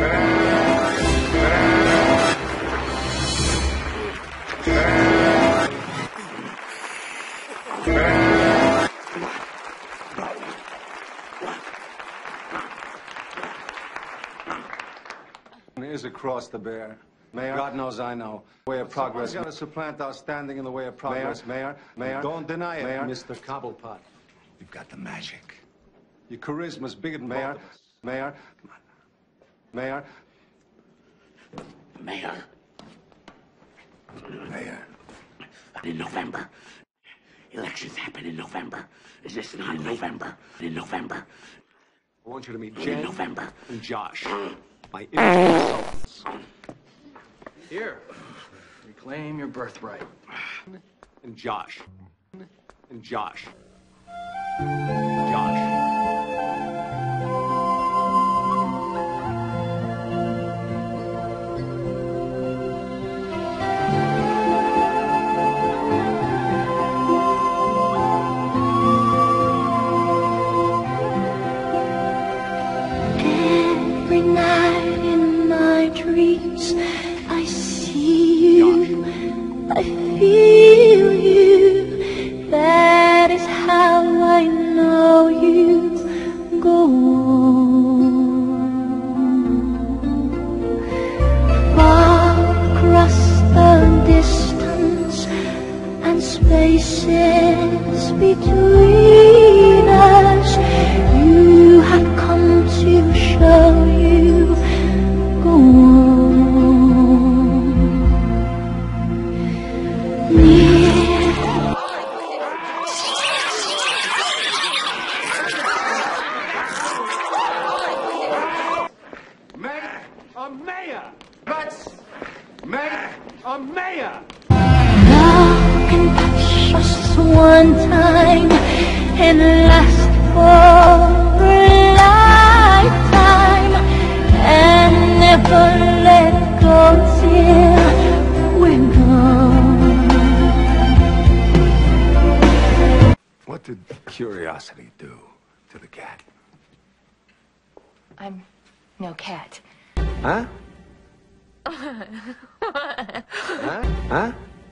Is across the bear. Mayor, God knows I know. Way of progress. Someone's got to supplant our standing in the way of progress. Mayor, don't deny it, Mayor. Mr. Cobblepot, you've got the magic. Your charisma's bigger than Mayor. Mayor, come on. Mayor. Mayor. Mayor. In November. Elections happen in November. Is this not in November? In November. I want you to meet Jen In November. and Josh, my consultants. Here, reclaim your birthright. And Josh. And Josh. Josh. Every night in my dreams, I see you, I feel you. That is how I know you. Go on. Far across the distance and spaces between us, you had come to show you. Go on. Near. Make a mayor! Let's make a mayor! Love can touch us one time and last for a lifetime and never let go till we're gone. What did curiosity do to the cat? I'm no cat. Huh? Huh? Huh?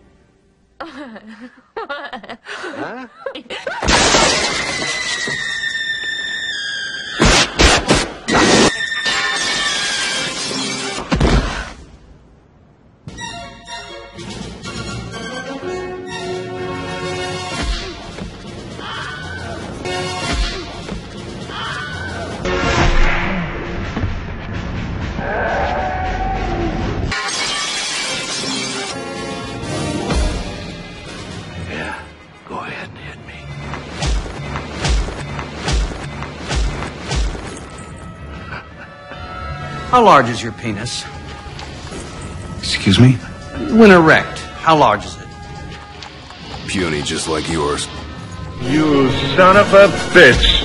Huh? Yeah, go ahead and hit me. How large is your penis? Excuse me? When erect, how large is it? Puny, just like yours. You son of a bitch!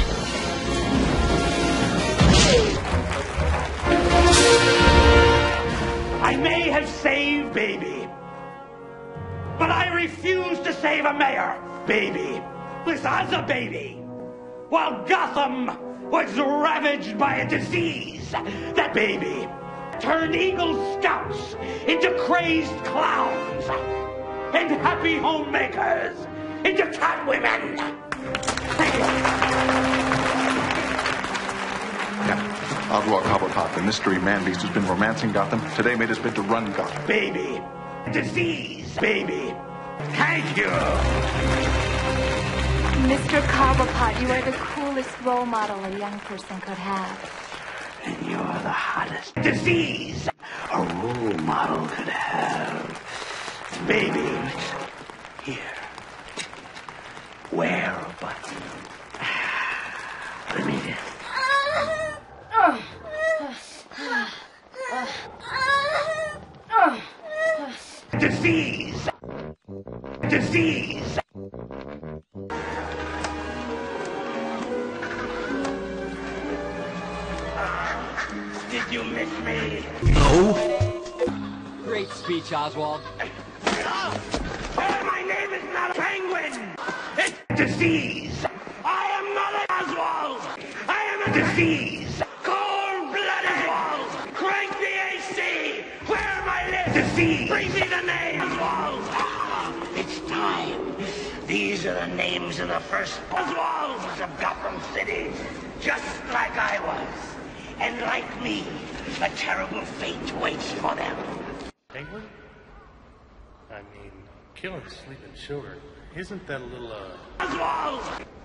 I may have saved baby, but I refuse to save a mayor. Baby was a baby, while Gotham was ravaged by a disease. That baby turned Eagle Scouts into crazed clowns and happy homemakers into catwomen. Thank you. Yeah, Outlaw Cobblepot, the mystery man-beast who's been romancing Gotham, today made his bid to run Gotham. Baby. Disease, baby. Thank you. Mr. Cobblepot, you are the coolest role model a young person could have. And you're the hottest disease a role model could have. Baby. Here. Wear a button. Let me this. Disease! Disease! Did you miss me? No. Great speech, Oswald. My name is not a penguin! It's disease! I am not an Oswald! I am a disease! Cold-blooded Oswald! Crank to see. Bring me the names, Oswald. It's time. These are the names of the first Oswalds of Gotham City. Just like I was. And like me, a terrible fate waits for them. Penguin? I mean, killing sleeping children. Isn't that a little, Oswald!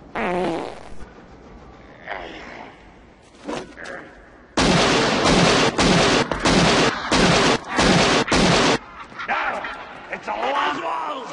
No! It's all Oswald!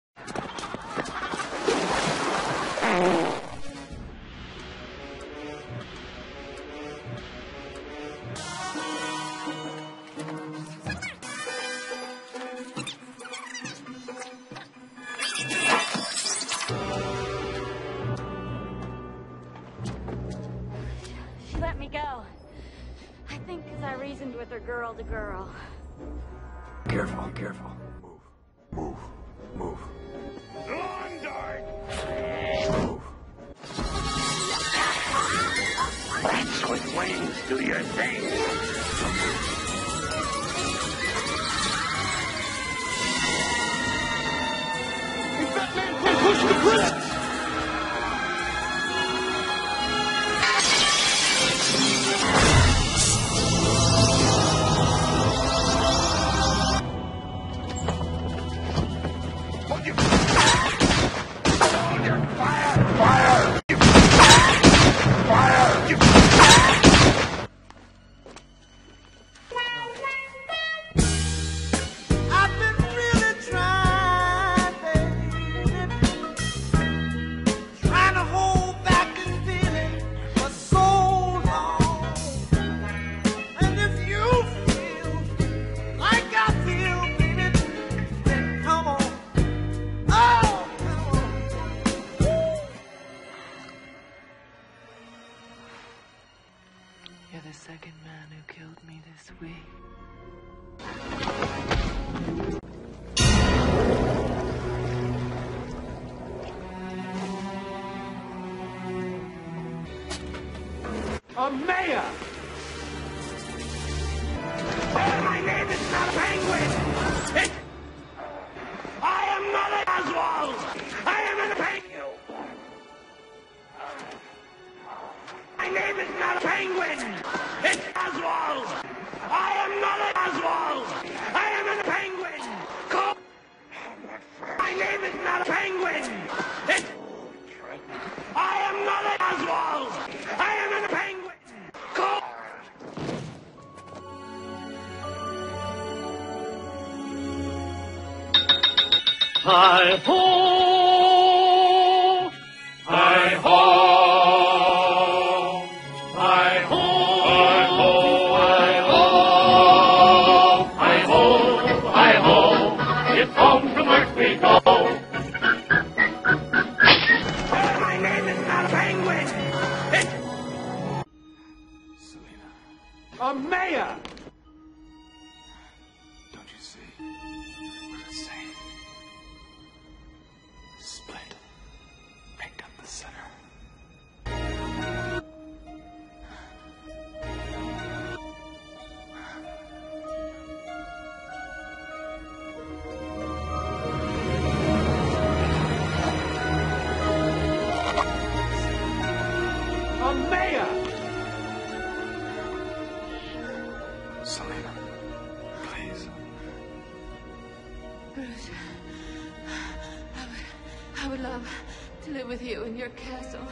She let me go. I think because I reasoned with her girl to girl. Careful, careful. Move. Move. Long dart! Move. Rats with wings, do your thing. Batman can push the bullets! You're the second man who killed me this week. A mayor! My name is not a penguin! I am not an Oswald! I am an penguin! My name is not a penguin! It's Oswald! I am not an Oswald! I am a penguin! Call... My name is not a penguin! It's... I am not an Oswald! I am a penguin! Call... Hi-ho! Hi-ho! Hi-ho! Hi-ho! Hi-ho! Hi-ho! It's home from work we go! My name is not a penguin! It's... Selena, A mayor! don't you see what it's saying? Split. Pick up the center. A mayor! Selena, please. Bruce, I would love to live with you in your castle.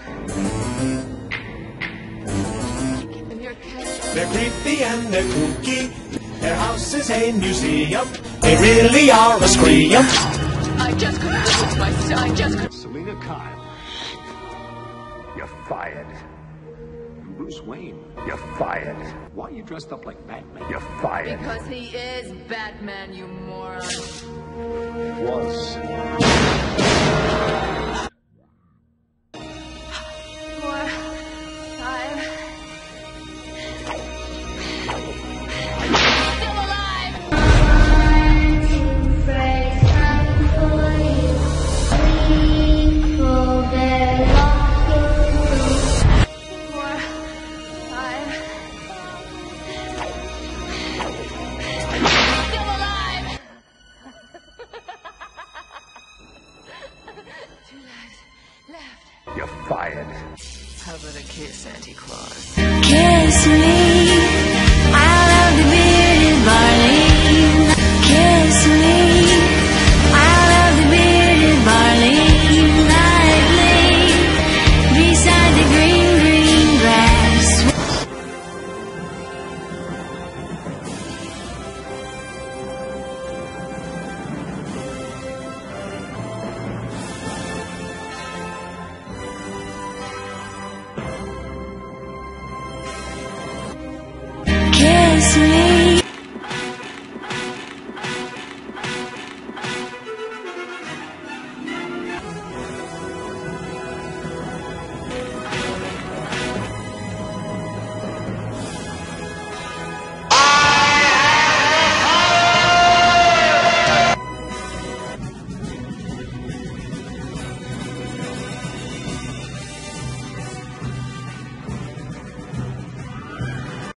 In your castle. They're creepy and they're kooky. Their house is a museum. They really are a scream. I just couldn't live with my son. I just couldn't. Selena Kyle. You're fired. Bruce Wayne. You're fired. Why are you dressed up like Batman? You're fired. Because he is Batman, you moron. Was. Still alive! Still alive! Kiss me, I love the bearded barley. Kiss me, I love the bearded barley. Nightly, beside the green, green grass. Kiss me.